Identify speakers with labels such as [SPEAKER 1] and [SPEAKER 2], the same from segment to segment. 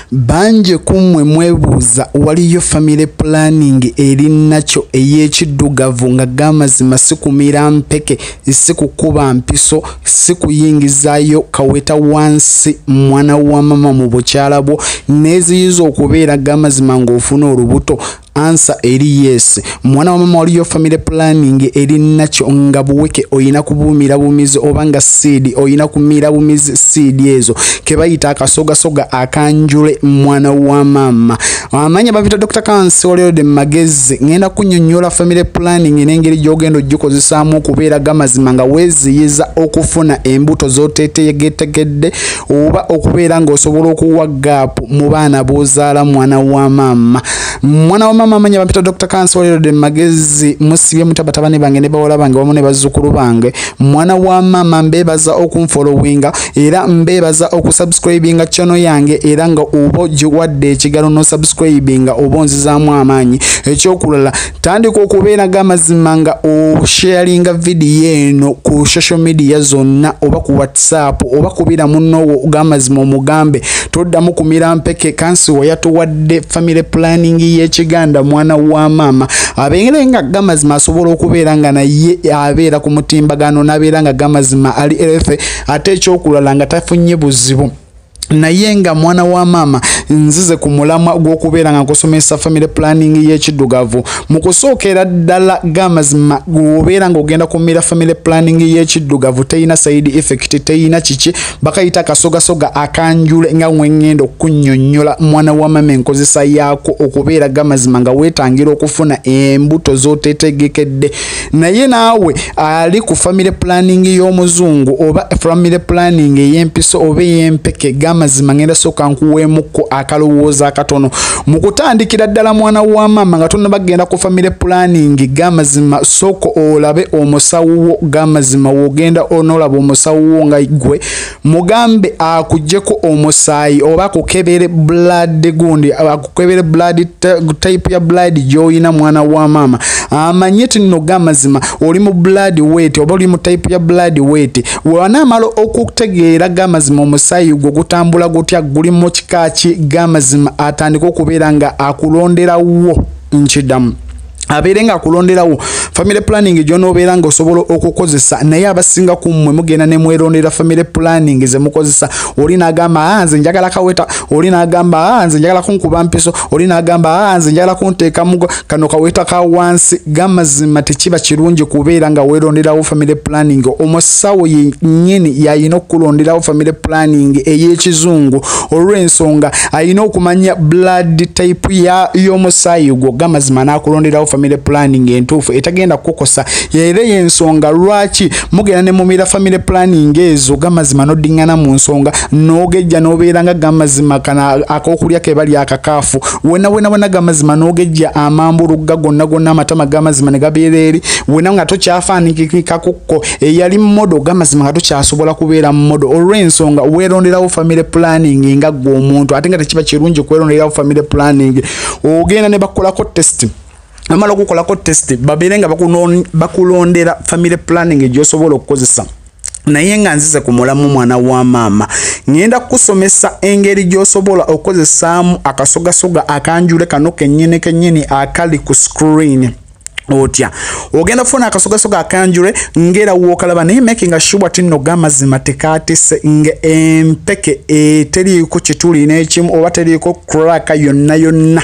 [SPEAKER 1] banje kumwe mwebuuza waliyo family planning eri nakyo ey'ekiddugavu nga gamazima sikumira mpeke sikukuba mpiso sikuyingizaayo kaweta wansi mwana wa mama mu bukyala bwo neziyiza okubeera gamazima ng'ofuna olubuto. Answer eri yes. Mwana wa mama waliyo family planning eri nakyo nga buweke oyina kubuumira bumizi obanga seed oyina kumira bumizi seed ezo kebayita akasoga akanjule mwana wa mama. Amanya bavita Dr. Kansi olero de magezi ngenda kunnyonnyola family planning n'engeri gy'ogenda ogikozesaamu okubeera gamazima nga weeziyiza okufuna embuto z'oteetegetegedde oba okubeera ng'osobola okuwa gap mu baana b'ozaala mwana wa mama. Mwana wa mama amanya bavita Dr. Kansi olero de magezi musibye mutabatabani bange ne bawala bange wamu ne bazzukulu bange. Mwana wa mama mbeebaza okunfollowinga era mbeebaza okusubscribinga channel yange era nga oba giwadde ekigalo no subscribinga oba onzizaamu amaanyi. Ekyokulala tandika okubeera gamazima nga osharinga video eno ku social media zonna oba ku WhatsApp oba kubira munno gamazima omugambe toddamu kumira mpeke Kansi wayatuwadde family planning y'Ekiganda mwana wa mama abeerenga gamazima asobola okubeera nga naye abeera ku mutimbagano n'abeera nga gamazima ali erefe ate ekyokulala nga tafunye buzibu naye nga mwana wa mama nzize ku mulamwa gw'okubeera nga nkusomesa family planning y'ekiddugavu mu kusookera ddala gamazima gwobeera ng'ogenda kumira family planning y'ekiddugavu teyina side effect teyina kiki bakayita akasogasoga akanjule nga ngenda okunnyonnyola mwana wa mama enkozesa yaako okubeera gamazima nga weetangira okufuna embuto z'oteetegekedde. Naye naawe ali ku family planning y'omuzungu oba family planning ey'empiso oba ey'empeke gamazima ngenda soka nkuweemuko akalowooza akatono mu kutandikira ddala mwana wa mama nga tonna bagenda ku family planning gamazima soko olabe omusawo gamazima wogenda onolaba omusawo nga igwe mugambe akujjeko omusaayi oba akukebere blood gundi akukebere blood type ya blood joyina mwana wa mama amanyeti nno gamazima oli mu blood weight oba oli mu type ya blood weight wanamalo okutegeera gamazima omusaayi gwo gutambula gutya guli mu kikaaki gamazima atandika okubeera nga akulonderawo nkidamu abeerenga akulonderawo family planning gy'onoobeera ng'osobola okukozesa naye abasinga ku mmwe mugenda ne mwerondera family planning ze mukozesa oli n'agamba nze njagala kaweta oli n'agamba nze njagala kunkuba mpiso oli n'agamba nze njagala kunteeka mugo kano kaweta ka wansi gamazima tekiba kirungi kubeera nga weeronderawo family planning omusawo yennyini yayina okulonderawo family planning ey'ekizungu olw'ensonga ayina okumanya blood type y'omusaayi gwo gamazima n'akulonderawo family planning entuufu etagenda kukosa era y'ensonga lwaki mugenda ne mumira family planning ezo gamazima noddingana mu nsonga n'ogejja n'obeera nga gamazima kana ak'okulya ke bali akakaafu wena gamazima n'ogejja amambulugga gonna amatama gamazima ne gabeera eri wena nga tokyafaanikika kukko eyali mmodo gamazima nga tokyasobola kubeera mmodo olw'ensonga weeronderawo family planning nga gwe omuntu ate nga tekiba kirungi kweronderawo family planning ogenda ne bakolako test amala okukolako test babeere nga bakulondera family planning gy'osobola okukozesa naye nga nzize ku mulamu mwana wa mama ngenda kusomesa engeri gy'osobola okukozesaamu akasogasoga akanjule kano kennyini akali ku screen otya ogenda funa akasogasoga akanjule ngera wokalaba naye making sure tinno gamazima tekatise nge empeke teriiko kituli n'ekimu oba teriiko crack yonna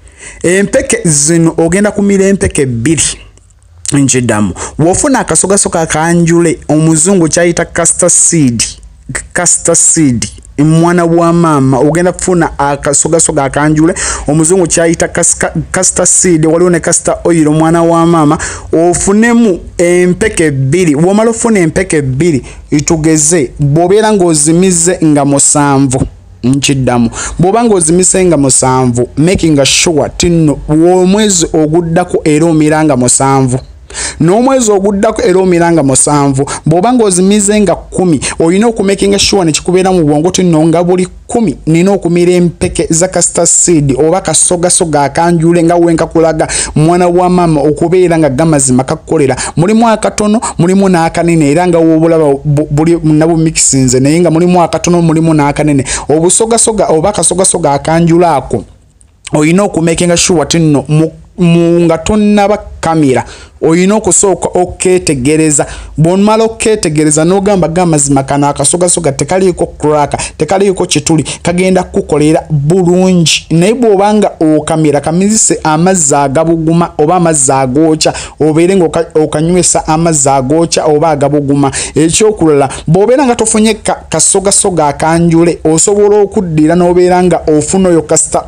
[SPEAKER 1] empeke zino ogenda kumira empeke bbiri nkidamu wofuna akasogasoga akanjule omuzungu kyayita castor seed mwana wa mama ogenda kufuna akasogasoga akanjule omuzungu kyayita castor seed waliwo ne castor oil mwana wa mama ofunemu empeke bbiri womala ofuna empeke bbiri itugeze bwobeera ng'ozimize nga 7 nkidamu bw'obanga ozimise nga 7 making sure tinno omwezi oguddako era omira nga 7 n'omwezi oguddako era omiranga 7 bw'obanga ozimize nga 10 olina okumakinga sure ne kikubeera mu bwongo tinno nga buli 10 nina okumira empeke za castor seed oba kasogasoga akanjule nga wenka kulaga mwana wa mama okubeera nga gamazima kakolera mulimu akatono mulimu n'akanene era nga wobulaba buli nabo mixinze naye nga mulimu akatono mulimu n'akanene obusogasoga oba kasogasoga akanjula ako olina okumakinga sure tinno nga tonnaba kamera oyina okusooka oketegereza bw'omala oketegereza n'ogamba gamazima kana akasogasoga tekaliiko crack tekaliiko kituli kagenda kukolera bulungi naye bw'obanga okamera kamizise amazzi agabuguma oba amazzi agookya obeere nga okanywesa amazzi agookya oba agabuguma ekyokulala bw'obeera nga tofunye kasogasoga akanjule osobola okuddira n'obeera nga ofuna oyo castor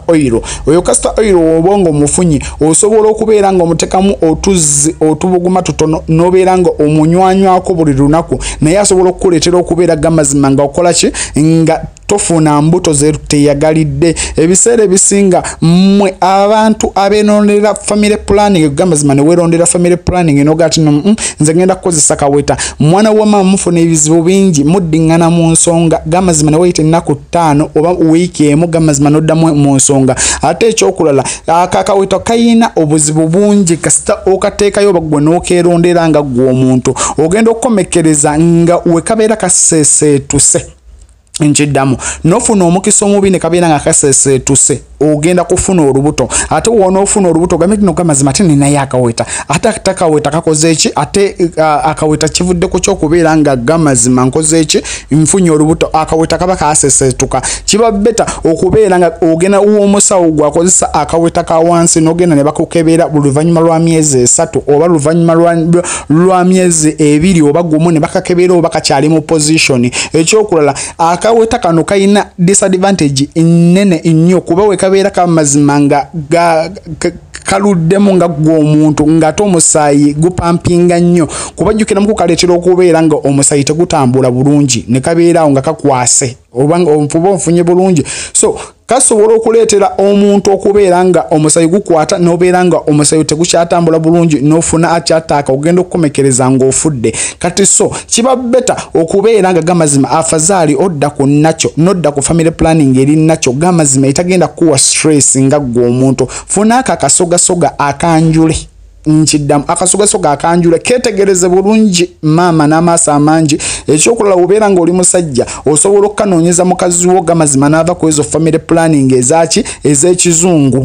[SPEAKER 1] oil obonga omufunye osobola okubeera nga omutekamu otuzzi otubuguma tutono nobeera nga omunywanywako buli lunaku naye asobola okukuleetera okubeera gamazima nga okola ki nga tofuna mbuto zeruteyagalidde ebiseera ebisinga mmwe abantu abenondera family planning gamazima ne werondera family planning nogati nze ngenda kukozesa kaweta mwana wa mama mufuna ebizibu bingi muddingana mu nsonga gamazima ne weyite ennaku 5 oba wiiki emu gamazima noddamu mu nsonga ate ekyokulala akakaweta kayina obuzibu bungi kasita okateekayo bagwe n'okerondera nga gwe omuntu ogenda okukomekereza nga wekabeera kaseeseetuse nchiddamu nofuna omukisa omubi ne kabeera nga kaseeseetuse ogenda kufuna olubuto ate wona ofuna olubuto gambe kino gamazima ate ninaye akaweta ate atakaweta kakoze eki ate akaweta kivudde ku kyokubeera nga gamazima nkoze eki nfunye olubuto akaweta kaba kaseeseetuka kiba beta okubeera nga ogenda w'omusawo gwakozesa akaweta ka wansi n'ogenda ne bakukebeera luvannyuma lwa myezi 3 oba luvannyuma lwa myezi 2 oba gumu ne bakakebeera oba kakyali mu position ekyokulala akaweta kano kayina disadvantage nene nnyo kuba wekabeera kamazima nga kaluddemu nga gw'omuntu ng'ate omusaayi gupampinga nnyo kubajjukira mukukaleetera okubeera nga omusaayi tegutambula bulungi ne kabeerawo nga kakwase oba onfunye bulungi so kasobola okuleetera omuntu okubeera nga omusaayi gukwata n'obeera nga omusaayi tegukyatambula bulungi n'ofuna akyataaka ogenda okukomekereza ng'ofudde kati so kiba beta okubeera nga gamazima afazaali odda ku nakyo nodda ku family planning eri nakyo gamazima etagenda kuwa stress nga gw'omuntu funa akasogasoga akanjule nchiddamu akasogasoga akanjula ketegereze bulungi mama n'amaaso amangi ekyokulala ubeera nga oli musajja osobola okukanoonyeza mukazi wo gamazima n'ava ku ezo family planning ezaki ez'ekizungu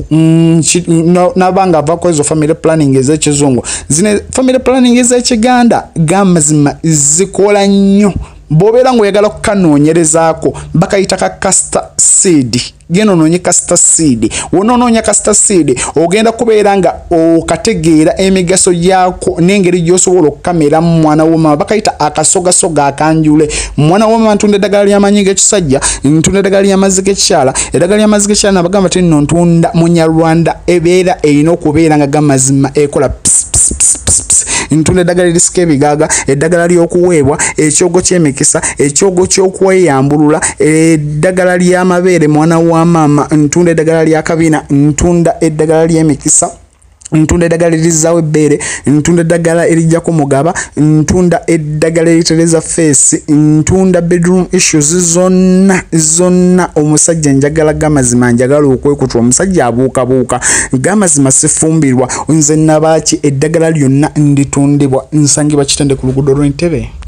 [SPEAKER 1] n'abanga ava ku ezo family planning ez'ekizungu zine family planning ez'ekiganda gamazima zikola nnyo bw'obeera ng'oyagala okukanoonyerezaako bakayita ka castor seed genda onoonye castor seed wonoonya castor seed ogenda kubeera nga okategeera emigaso gyako n'engeri gy'osobola okukamera mu mwana w'omama bakayita akasogasoga akanjule mwana w'omama ntunda eddagala ly'amaanyi g'ekisajja ntunda eddagala ly'amazzi g'ekikyala eddagala ly'amazzi g'ekikyala nabagamba ti nno ntunda munyarwanda ebeera erina okubeera nga gamazima ekola ntunda eddagala erisika ebigaaga eddagala ly'okuweebwa ekyogo ky'emikisa ekyogo ky'okweyambulula eddagala ly'amabeere mwana wa mama ntunda eddagala lya kabina ntunda eddagala ly'emikisa ntunda eddagala erizaawo ebbeere ntunda eddagala erijjako mugaba ntunda eddagala eritereza face ntunda bedroom issues zonna omusajja njagala gamazima njagala okwekutwa omusajja abuukabuuka gamazima sifumbirwa nze nabaaki eddagala lyonna nditundibwa nsangibwa kitende ku luguudo lw'Entebbe.